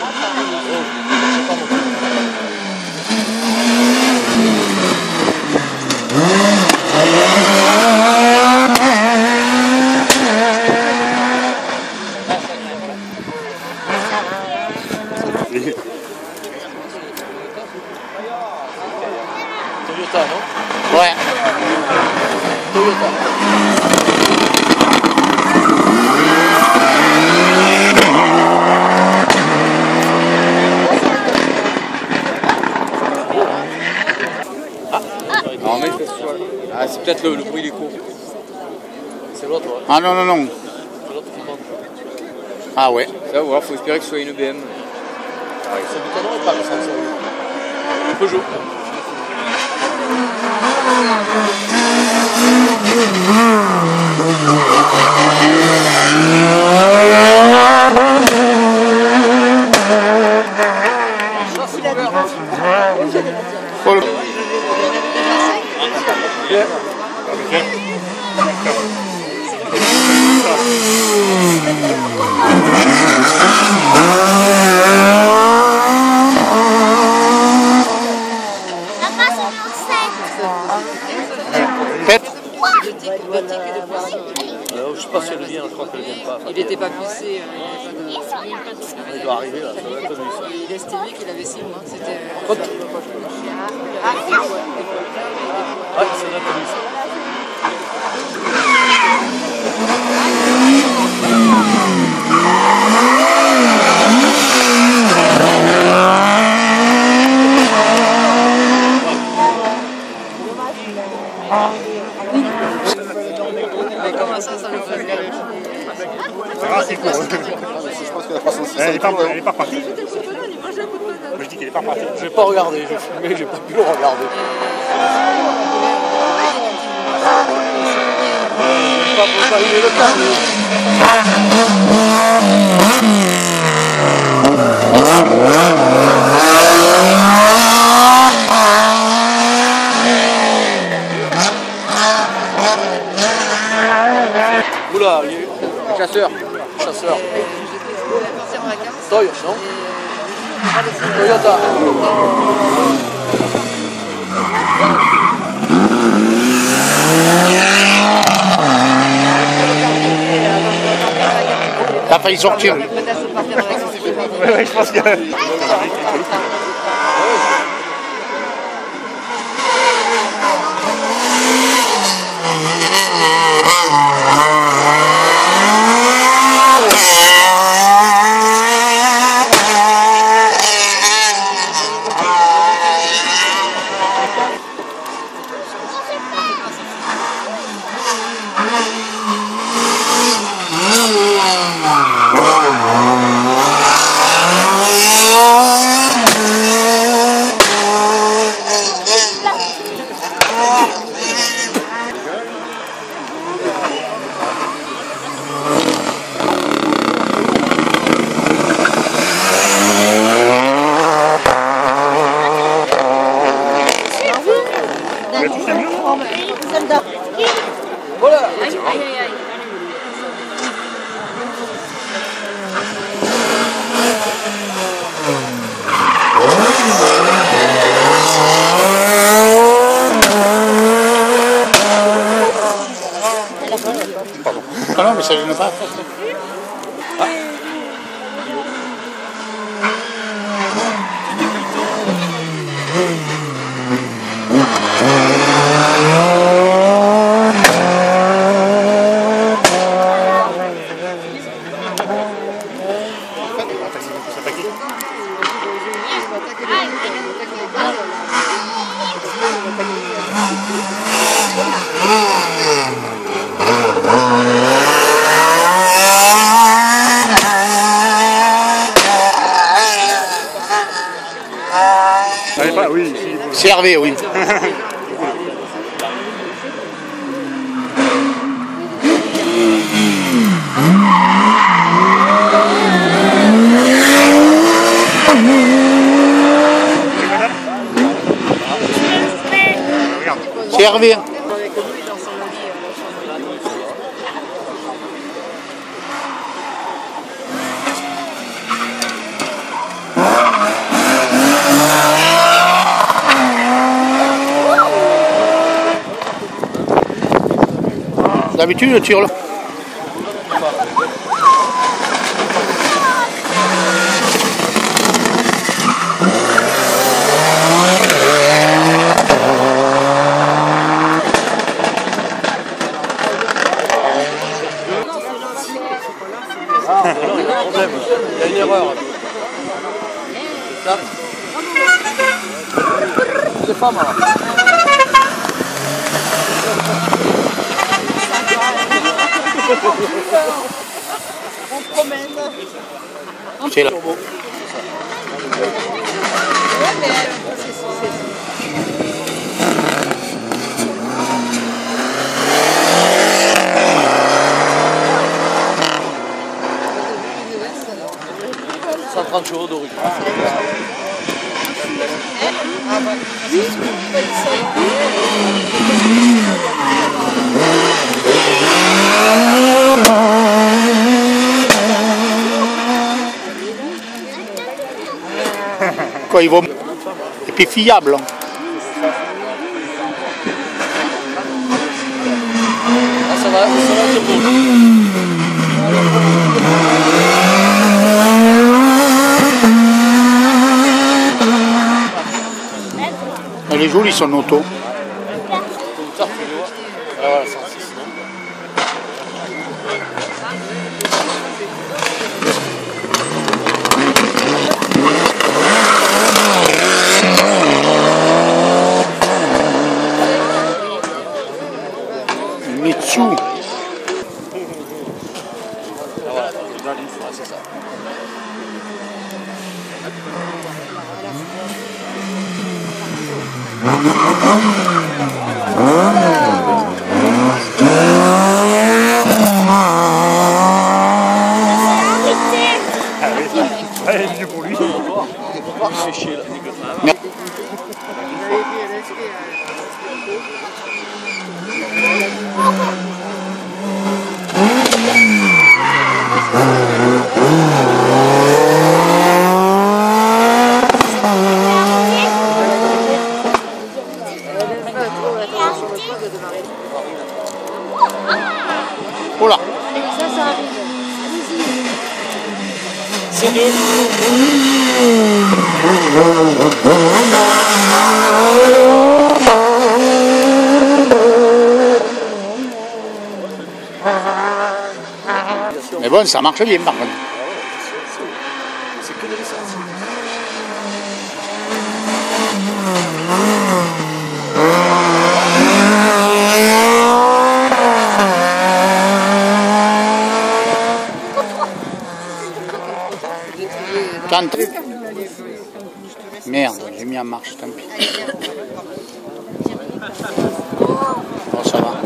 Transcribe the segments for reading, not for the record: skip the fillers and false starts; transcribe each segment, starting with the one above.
Toyota, non? Ouais. Toyota. Ah, c'est peut-être le bruit des cours. C'est l'autre, ouais. Ah non, non, non. C'est l'autre qui monte. Ah ouais. Ça, ou alors faut espérer que ce soit une EBM. Ça m'étonnerait pas que ça soit une Peugeot. Oh, le... Peut-être. Je sais pas si elle vient, je crois qu'elle vient pas. Il n'était pas poussé. Il doit arriver là, ça doit être lui. Il est STV qu'il avait 6 mois. C'était. Ouais, ça doit être lui. Mais comment ça le fait? Ah, c'est court. Je pense que la croissance, elle est pas repartie. Je dis qu'elle est pas repartie. Je vais pas regarder, j'ai filmé, j'ai pas pu le regarder. Pas allumer le câble. Oula, il y a eu Chasseur. chasseur. Toy, non? Toyota. T'as failli sortir. Ouais, je pense que. Voilà. Pardon. Ah non, mais ça gêne pas. Oui, C'est Hervé, oui. C'est Hervé. d'habitude, tire-le. Il y a un problème. Il y a une erreur. C'est ça. C'est pas mal. On promène. C'est là. C'est 130 chevaux d'origine. Quoi, il vaut... Et puis fiable. Hein. Ah, ça va être beau. Elle est jolie son auto. Voilà, 106. Mitsu. Voilà, c'est ça. Allez, mieux pour lui. Il fait chier là. Oh là. Ça arrive. C'est deux. Mais bon, ça marche bien par contre. C'est que de l'essence. Quand... Merde, j'ai mis en marche, tant pis. Bon, ça va.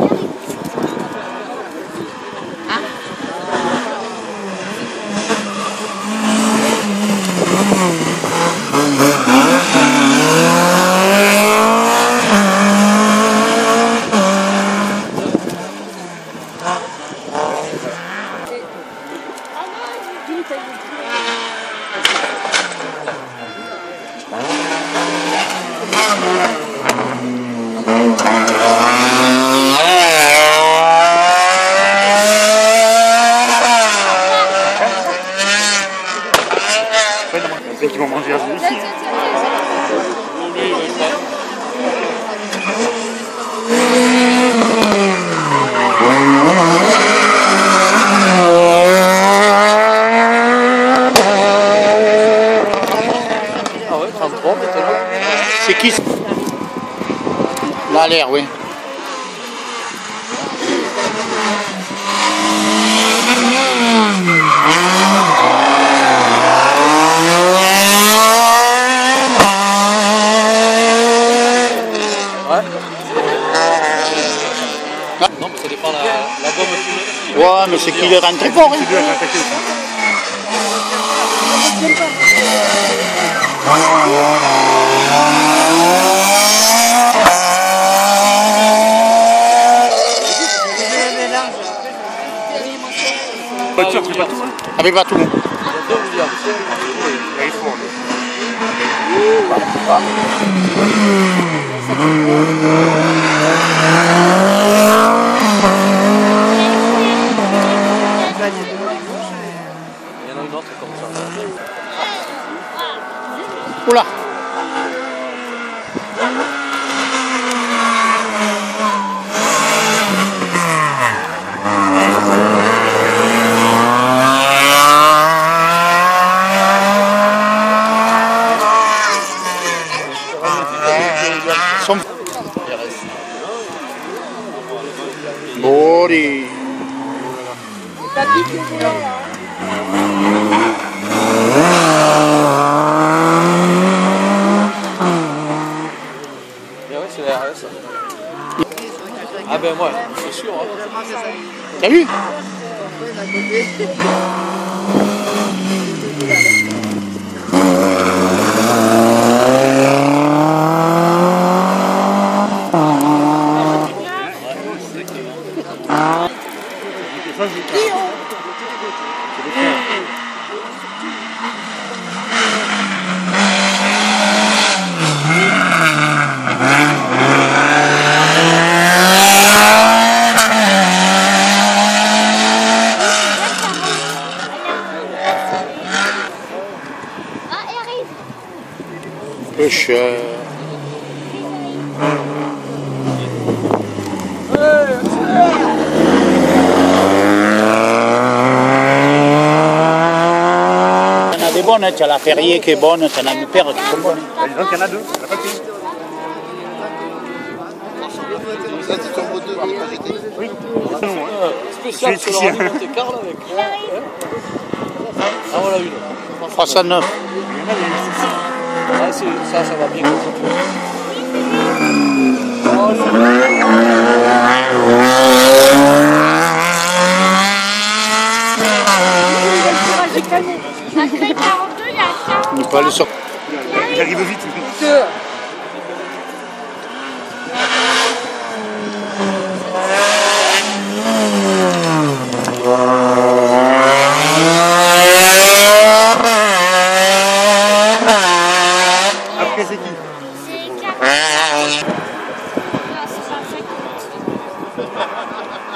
C'est qu'ils vont manger à celui-ci. Ah ouais, 33 maintenant. C'est qui ça? Là, l'air, oui. Ouais. Non, mais ça dépend la gomme fumée. Ouais, mais c'est qu'il est rentré fort. Hein. C'est dur à attaquer aussi. Voiture, tu fais pas tout, hein? Avec pas tout. Il y a deux Williams. Il faut, lui. truc comme ça. Oula. Bori. C'est la RS. Ah ben moi, c'est sûr. Hein. T'as vu? Pêcheur. Il y en a des bonnes, tu as la Ferrier qui est bonne, tu en as une paire qui sont bonnes. Il y en a deux, il n'y en a pas qu'une. Ça, c'est ton mot 2, vous n'avez pas jeté? Oui. Spécial sur le Monte Carlo avec. Ah voilà une. 309. Ah, ça va bien. Après 42, il y a 40. On peut aller sur. Il arrive vite. Après, c'est qui? C'est 40. Non, c'est pas 50.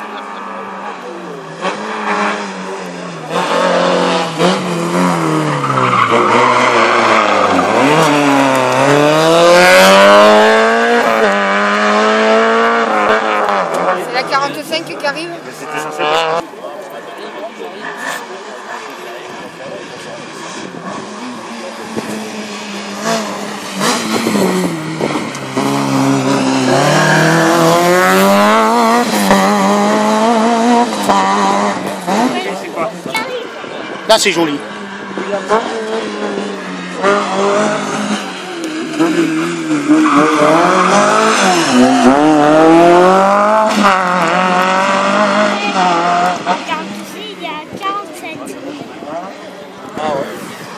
C'est la 45 qui arrive. C'était censé être. C'est quoi? Là, c'est joli. Ici, il y a 47. Ah ouais.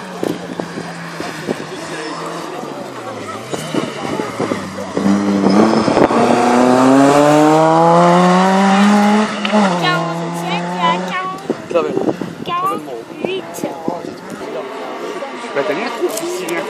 Ça va. 48. Bah, t'as bien un trou, si bien.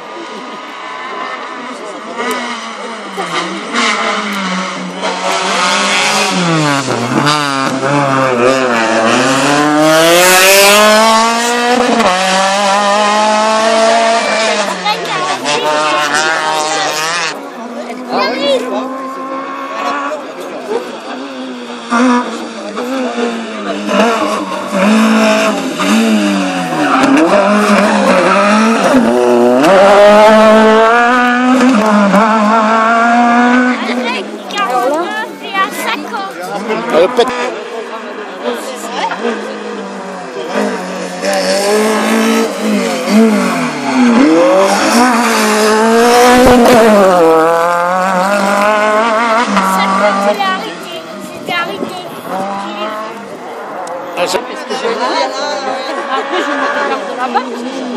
Après, je me regarde de là-bas.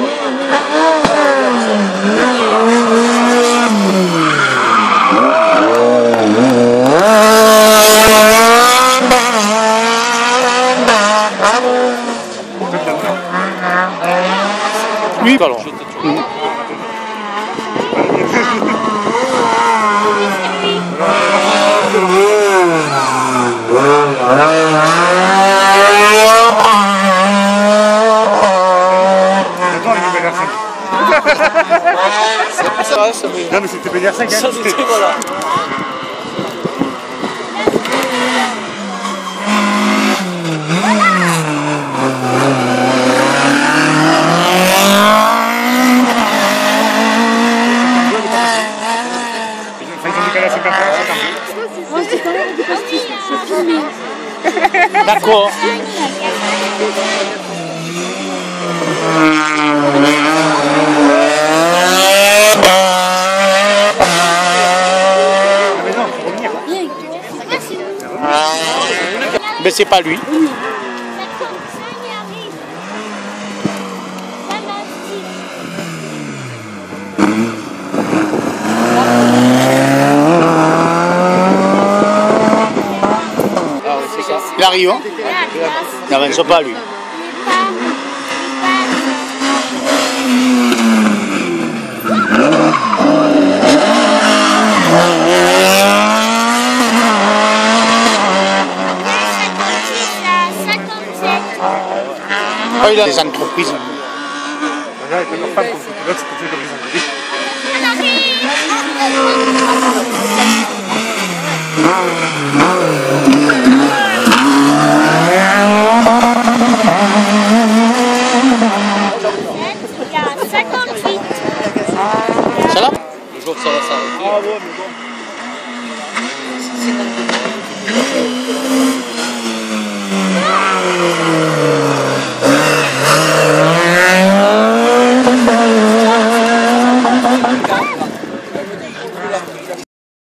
Oui, alors. C'est pour ça, ça me... Non mais c'était PDR 5 hein. Ça c'était voilà. Enfin, ils ont décalé à 50 Moi, je quand même parce que c'est filmé. D'accord. Mais non, faut revenir. Mais c'est pas lui. Ah oui, c'est ça. Il arrive, hein? Non, mais c'est pas lui. Ah, il a des entreprises. Là, il y a leur femme comme l'autre, c'est comme les Anglais. Il y a 58. Ça là? Le jour que ça va s'arrêter. Ah ouais, mais bon.